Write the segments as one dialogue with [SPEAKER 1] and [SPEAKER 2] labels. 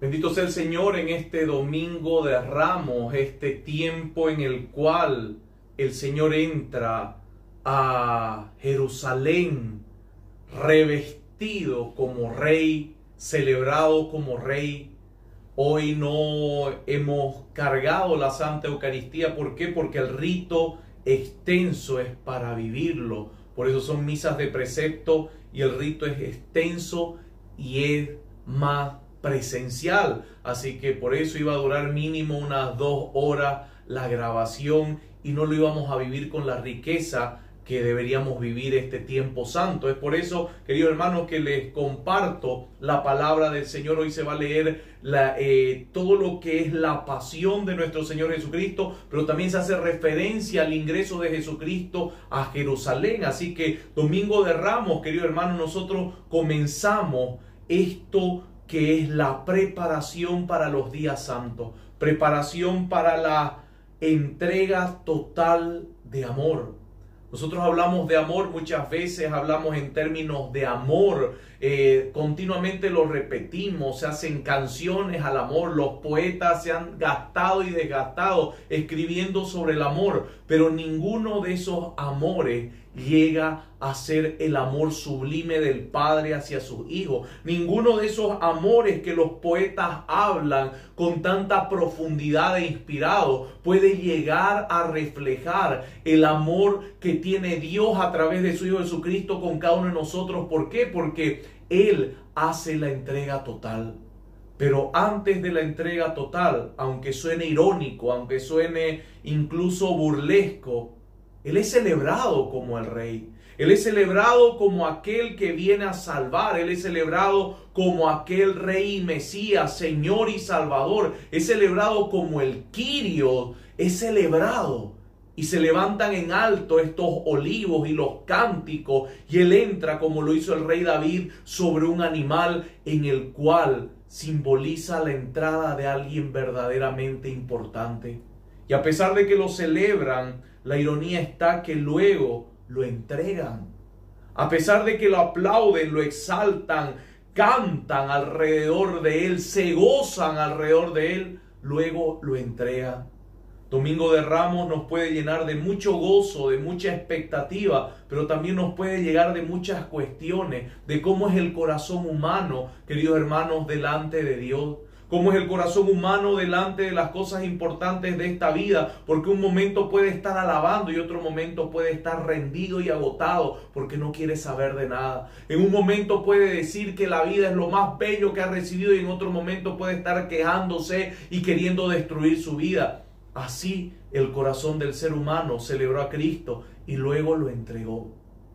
[SPEAKER 1] Bendito sea el Señor en este domingo de Ramos, este tiempo en el cual el Señor entra a Jerusalén revestido como rey, celebrado como rey. Hoy no hemos cargado la Santa Eucaristía. ¿Por qué? Porque el rito extenso es para vivirlo. Por eso son misas de precepto y el rito es extenso y es más presencial. Así que por eso iba a durar mínimo unas 2 horas la grabación y no lo íbamos a vivir con la riqueza que deberíamos vivir este tiempo santo. Es por eso, queridos hermanos, que les comparto la palabra del Señor. Hoy se va a leer todo lo que es la pasión de nuestro Señor Jesucristo, pero también se hace referencia al ingreso de Jesucristo a Jerusalén. Así que Domingo de Ramos, queridos hermanos, nosotros comenzamos esto que es la preparación para los días santos, preparación para la entrega total de amor. Nosotros hablamos de amor, muchas veces hablamos en términos de amor, continuamente lo repetimos, se hacen canciones al amor, los poetas se han gastado y desgastado escribiendo sobre el amor, pero ninguno de esos amores llega a ser el amor sublime del Padre hacia sus hijos. Ninguno de esos amores que los poetas hablan con tanta profundidad e inspirado puede llegar a reflejar el amor que tiene Dios a través de su Hijo Jesucristo con cada uno de nosotros. ¿Por qué? Porque Él hace la entrega total. Pero antes de la entrega total, aunque suene irónico, aunque suene incluso burlesco, Él es celebrado como el Rey. Él es celebrado como aquel que viene a salvar. Él es celebrado como aquel Rey y Mesías, Señor y Salvador. Es celebrado como el Kyrios. Es celebrado. Y se levantan en alto estos olivos y los cánticos. Y Él entra, como lo hizo el rey David, sobre un animal en el cual simboliza la entrada de alguien verdaderamente importante. Y a pesar de que lo celebran, la ironía está que luego lo entregan. A pesar de que lo aplauden, lo exaltan, cantan alrededor de Él, se gozan alrededor de Él, luego lo entregan. Domingo de Ramos nos puede llenar de mucho gozo, de mucha expectativa, pero también nos puede llegar de muchas cuestiones, de cómo es el corazón humano, queridos hermanos, delante de Dios. Cómo es el corazón humano delante de las cosas importantes de esta vida, porque un momento puede estar alabando y otro momento puede estar rendido y agotado porque no quiere saber de nada. En un momento puede decir que la vida es lo más bello que ha recibido y en otro momento puede estar quejándose y queriendo destruir su vida. Así el corazón del ser humano celebró a Cristo y luego lo entregó.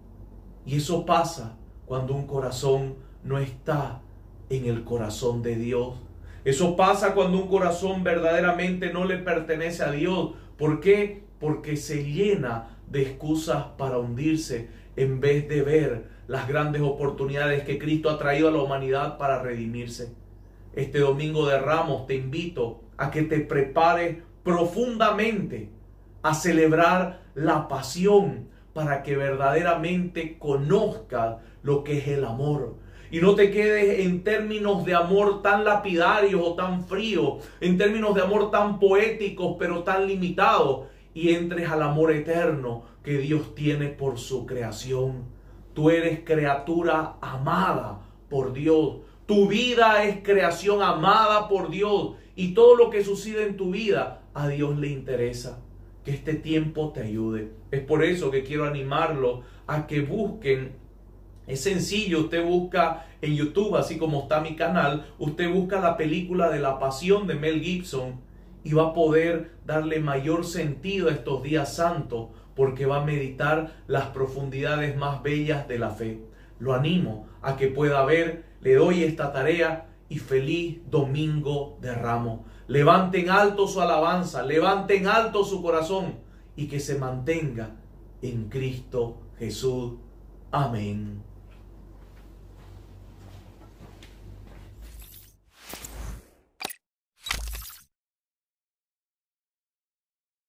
[SPEAKER 1] Y eso pasa cuando un corazón no está en el corazón de Dios. Eso pasa cuando un corazón verdaderamente no le pertenece a Dios. ¿Por qué? Porque se llena de excusas para hundirse en vez de ver las grandes oportunidades que Cristo ha traído a la humanidad para redimirse. Este Domingo de Ramos te invito a que te prepares profundamente a celebrar la pasión para que verdaderamente conozcas lo que es el amor. Y no te quedes en términos de amor tan lapidarios o tan fríos, en términos de amor tan poéticos pero tan limitados, y entres al amor eterno que Dios tiene por su creación. Tú eres criatura amada por Dios. Tu vida es creación amada por Dios. Y todo lo que sucede en tu vida a Dios le interesa. Que este tiempo te ayude. Es por eso que quiero animarlos a que busquen. Es sencillo, usted busca en YouTube, así como está mi canal, usted busca la película de La Pasión de Mel Gibson y va a poder darle mayor sentido a estos días santos porque va a meditar las profundidades más bellas de la fe. Lo animo a que pueda ver, le doy esta tarea y feliz Domingo de Ramos. Levanten alto su alabanza, levanten alto su corazón y que se mantenga en Cristo Jesús. Amén.